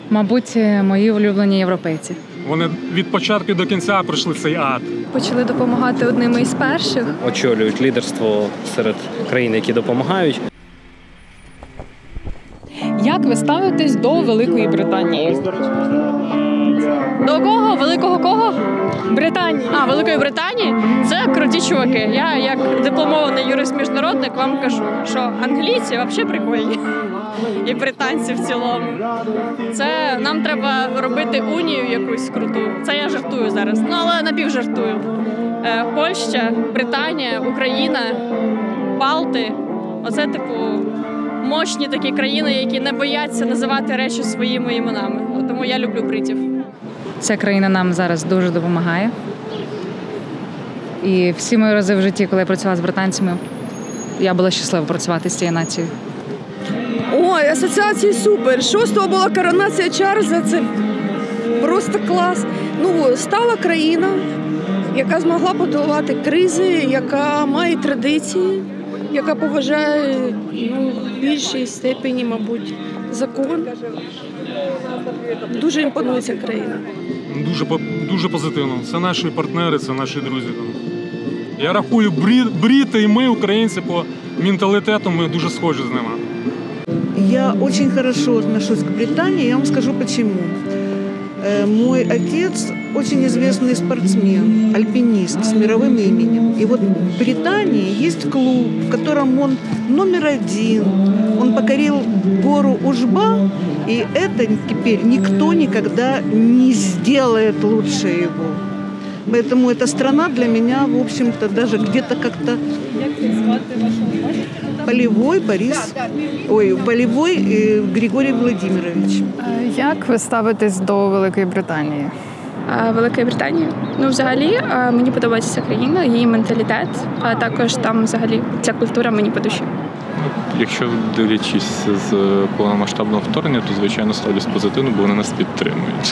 Мабуть, мої улюблені європейці. Вони від початку до кінця пройшли цей ад. Почали допомагати одними із перших. Очолюють лідерство серед країн, які допомагають. Як ви ставитесь до Великої Британії? До кого? Великого кого? Британії. Великої Британії? Це круті чуваки. Я, як дипломований юрист-міжнародник, вам кажу, що англійці взагалі прикольні. І британці в цілому. Це нам треба робити унію якусь круту. Це я жартую зараз, але напівжартую. Польща, Британія, Україна, Балти. Оце, мощні такі країни, які не бояться називати речі своїми іменами. Тому я люблю бритів. Ця країна нам зараз дуже допомагає. І всі мої рази в житті, коли я працювала з британцями, я була щаслива працювати з цією нацією. Ой, асоціації супер. 6-го була коронація Чарльза, це просто клас. Стала країна, яка змогла подолати кризи, яка має традиції, яка поважає в більшій степені, мабуть, закон. Дуже імпонує ця країна. Дуже позитивно. Це наші партнери, це наші друзі. Я рахую, брити і ми, українці, по менталітету, ми дуже схожі з ними. Я очень хорошо отношусь к Британии, я вам скажу почему. Мой отец очень известный спортсмен, альпинист с мировым именем. И вот в Британии есть клуб, в котором он номер 1. Он покорил гору Ужба, и это теперь никто никогда не сделает лучше его. Поэтому эта страна для меня, в общем-то, даже где-то как-то... Полевой Григорій Владимирович. Як ви ставитесь до Великої Британії? Великої Британії? Взагалі, мені подобається ця країна, її менталітет, а також там взагалі ця культура мені по душі. Якщо дивлячись з повномасштабного вторгнення, то, звичайно, ставлюсь позитивно, бо вони нас підтримують.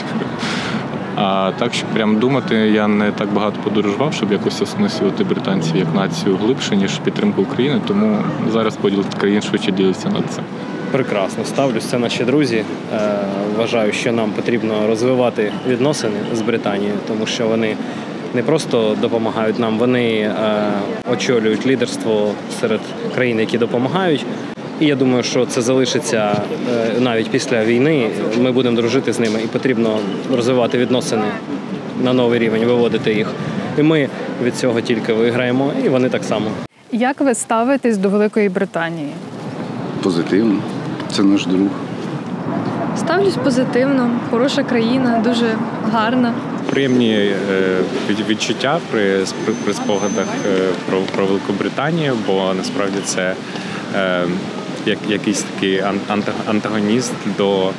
А так, щоб прям думати, я не так багато подорожував, щоб якось осмислювати британців як націю глибше, ніж підтримку України, тому зараз поділ країн швидше ділиться над цим. Прекрасно ставлюсь, це наші друзі. Вважаю, що нам потрібно розвивати відносини з Британією, тому що вони не просто допомагають нам, вони очолюють лідерство серед країн, які допомагають. І я думаю, що це залишиться навіть після війни. Ми будемо дружити з ними і потрібно розвивати відносини на новий рівень, виводити їх. І ми від цього тільки виграємо, і вони так само. Як ви ставитесь до Великої Британії? Позитивно. Це наш друг. Ставлюсь позитивно. Хороша країна, дуже гарна. Приємні відчуття при спогадах про Велику Британію, бо насправді це якийсь такий антагоніст до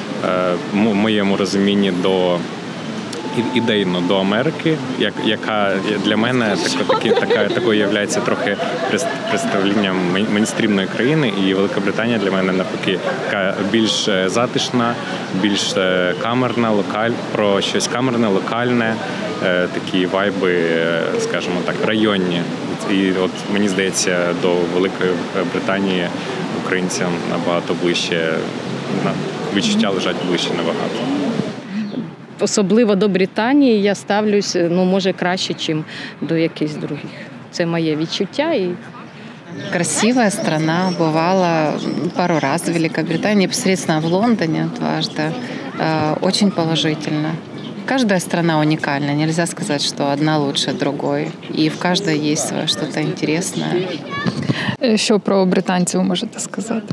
моєму розумінні до ідейно до Америки, яка для мене такою є трохи представленням мейнстрімної країни, і Велика Британія для мене навпаки така більш затишна, більш камерна, про щось камерне, локальне, такі вайби, скажімо так, районні. І от мені здається, до Великої Британії українцям набагато ближче, відчуття лежать ближче набагато. Особливо до Британії я ставлюсь, може, краще, ніж до якихось других. Це моє відчуття. Красивая страна, бывала пару раз в Великобритании, непосредственно в Лондоне дважды. Очень положительно. Каждая страна уникальна, нельзя сказать, что одна лучше другой. И в каждой есть свое что-то интересное. Що про британців можете сказати?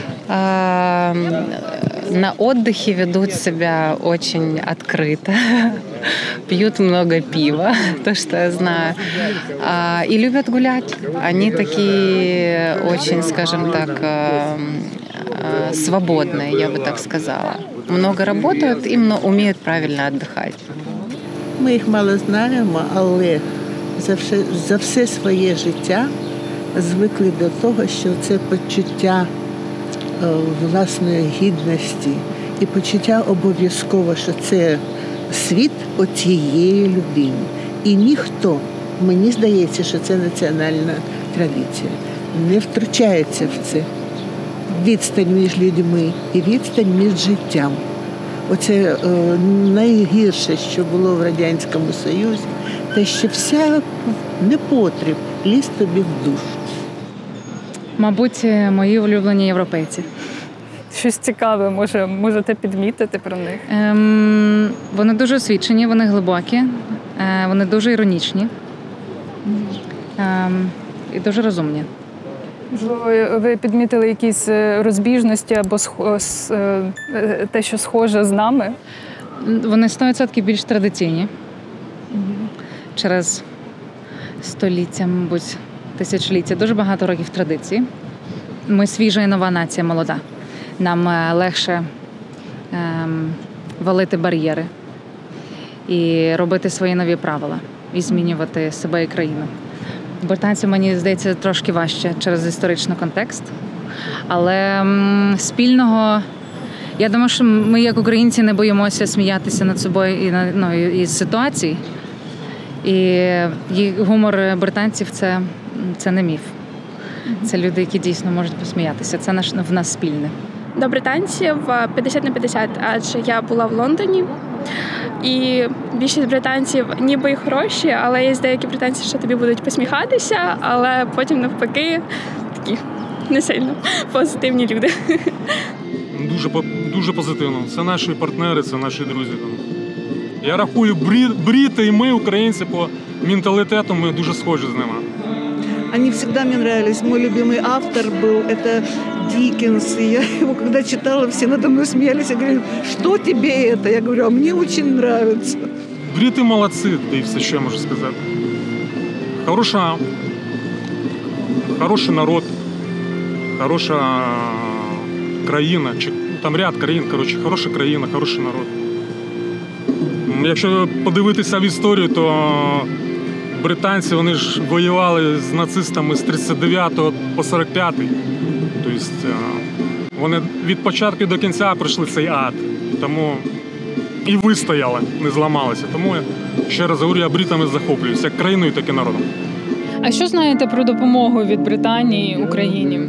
На отдыхе ведут себя очень открыто, пьют много пива, то, что я знаю, и любят гулять. Они такие очень, скажем так, свободные, я бы так сказала. Много работают и умеют правильно отдыхать. Ми їх мало знаємо, але за все своє життя звикли до того, що це почуття власної гідності і почуття обов'язково, що це світ оцієї людини. І ніхто, мені здається, що це національна традиція, не втручається в це. Відстань між людьми і відстань між життям. оце найгірше, що було в Радянському Союзі, те, що вся непотріб ліз тобі в душу. Мабуть, мої улюблені європейці. Щось цікаве, можете підмітити про них? Вони дуже освічені, вони глибокі, вони дуже іронічні і дуже розумні. Ви підмітили якісь розбіжності або те, що схоже з нами? Вони 100% більш традиційні. Через століття, мабуть, тисячоліття. Дуже багато років традицій. Ми свіжа і нова нація, молода. Нам легше валити бар'єри і робити свої нові правила, і змінювати себе і країну. Британцям, мені здається, трошки важче через історичний контекст. Але спільного, я думаю, що ми, як українці, не боїмося сміятися над собою і з ситуацій. І гумор британців – це не міф. Це люди, які дійсно можуть посміятися. Це в нас спільне. До британців 50/50, адже я була в Лондоні. І більшість британців ніби й хороші, але є деякі британці, що тобі будуть посміхатися, але потім навпаки такі не сильно позитивні люди. Дуже позитивно. Це наші партнери, це наші друзі. Я рахую, бріти і ми, українці, по менталітету, ми дуже схожі з ними. Они всегда мне нравились. Мой любимый автор был, это Диккенс. И я его, когда читала, все надо мной смеялись. Я говорю, что тебе это? Я говорю, а мне очень нравится. Бріти молодці, да і все, що я можу сказати. Хороший народ, хороша країна. Там ряд країн, хороша країна, хороший народ. Якщо подивитися в історію, то британці, вони ж воювали з нацистами з 39 по 45. Тобто вони від початку до кінця пройшли цей ад. Тому і вистояли, не зламалися. Тому я ще раз говорю, я бритами захоплююся, як країною, так і народом. А що знаєте про допомогу від Британії Україні?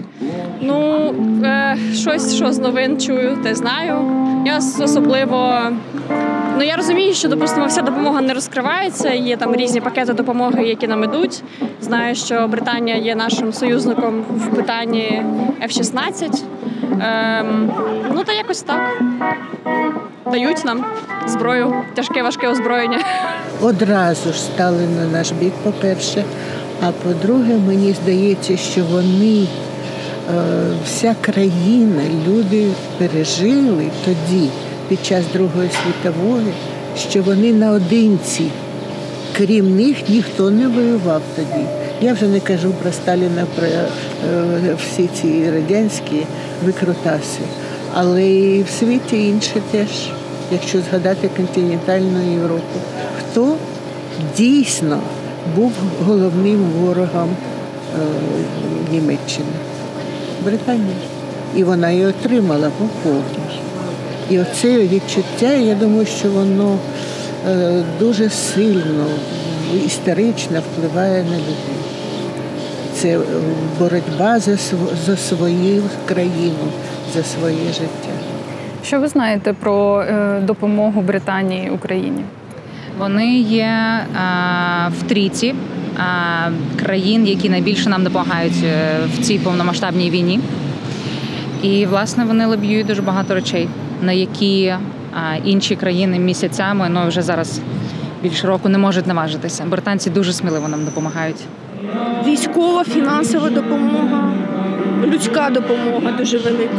Щось, що з новин чую, те знаю. Я особливо... я розумію, що, допустимо, вся допомога не розкривається, є там різні пакети допомоги, які нам ідуть. Знаю, що Британія є нашим союзником в питанні F-16. Та якось так. Дають нам зброю, тяжке, важке озброєння. Одразу ж стали на наш бік, по-перше. А по-друге, мені здається, що вони, вся країна, люди пережили тоді, під час Другої світової, що вони наодинці. Крім них, ніхто не воював тоді. Я вже не кажу про Сталіна, про всі ці радянські викрутаси. Але і в світі інші теж, якщо згадати континентальну Європу. Хто дійсно був головним ворогом Німеччини? Британія. І вона її отримала по повній. І оце відчуття, я думаю, що воно дуже сильно, історично впливає на людей. Це боротьба за свою країну, за своє життя. Що ви знаєте про допомогу Британії Україні? Вони є в трійці країн, які найбільше нам допомагають в цій повномасштабній війні. І, власне, вони лобіюють дуже багато речей, на які інші країни місяцями, вже зараз більше року, не можуть наважитися. Британці дуже сміливо нам допомагають. Військова, фінансова допомога, людська допомога дуже велика.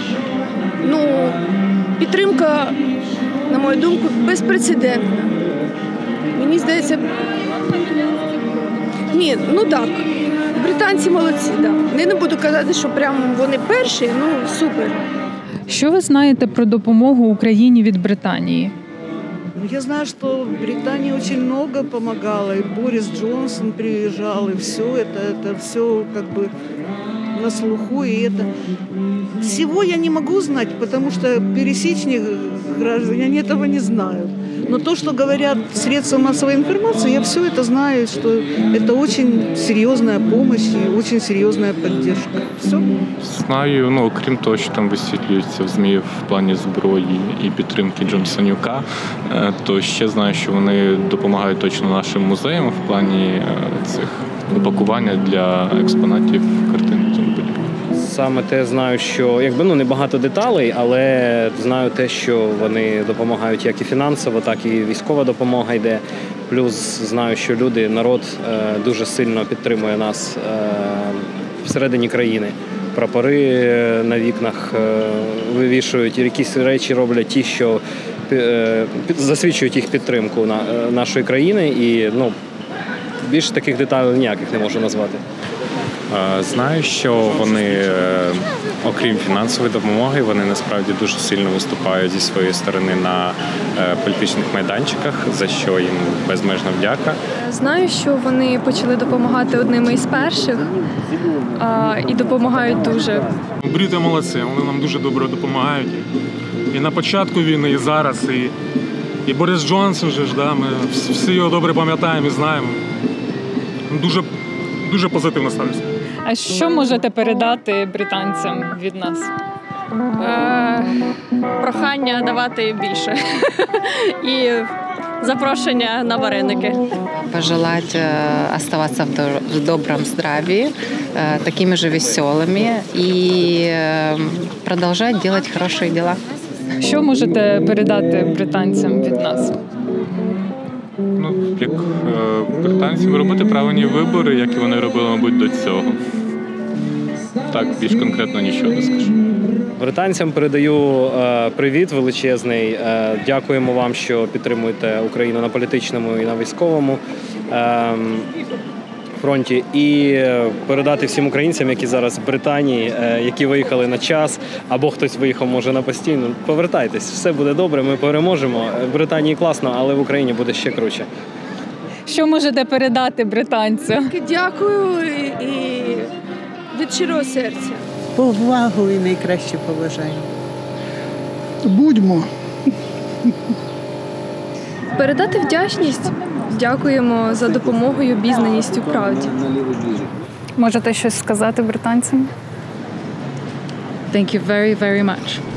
Підтримка, на мою думку, безпрецедентна. Мені здається, так. Британці молодці, так. Я не буду казати, що прямо вони перші, супер. Що ви знаєте про допомогу Україні від Британії? Я знаю, что Британия очень много помогала, и Борис Джонсон приезжал, и все это все как бы на слуху, и это... Всего я не могу знать, потому что пересечных граждан, они этого не знают. Но то, что говорят средства массовой информации, я все это знаю, что это очень серьезная помощь и очень серьезная поддержка. Все. Знаю, окрім того, що там висвітлюється в ЗМІ в плані зброї і підтримки Джонсонюка, то ще знаю, що вони допомагають точно нашим музеям в плані цих упакування для експонатів, картин і тому подібне. Саме те знаю, що не багато деталей, але знаю те, що вони допомагають як і фінансово, так і військова допомога йде. Плюс знаю, що народ дуже сильно підтримує нас всередині країни. Прапори на вікнах вивішують, якісь речі роблять ті, що засвідчують їх підтримку нашої країни. І більше таких деталей ніяких не можу назвати. Знаю, що вони, окрім фінансової допомоги, вони насправді дуже сильно виступають зі своєї сторони на політичних майданчиках, за що їм безмежна вдяка. Знаю, що вони почали допомагати одними із перших і допомагають дуже. Брити молодці, вони нам дуже добре допомагають. І на початку війни, і зараз, і Борис Джонсон, ми всі його добре пам'ятаємо і знаємо. Дуже позитивно ставлюся. А що можете передати британцям від нас? Прохання давати більше. І запрошення на вареники. Пожелать оставаться в добром здравии, такими же веселыми и продолжать делать хорошие дела. Що можете передати британцям від нас? Як британцям робити правильні вибори, як і вони робили, мабуть, до цього. Так, більш конкретно нічого не скажу. Британцям передаю привіт величезний. Дякуємо вам, що підтримуєте Україну на політичному і на військовому фронті. І передати всім українцям, які зараз в Британії, які виїхали на час, або хтось виїхав, може, на постійно. Повертайтесь, все буде добре, ми переможемо. В Британії класно, але в Україні буде ще круче. Що можете передати британцям? Дякую і від щирого серця. Повагу і найкраще побажання. Будьмо. Передати вдячність. Дякуємо за допомогу і обізнаність у правді. Можете щось сказати британцям? Thank you very, very much.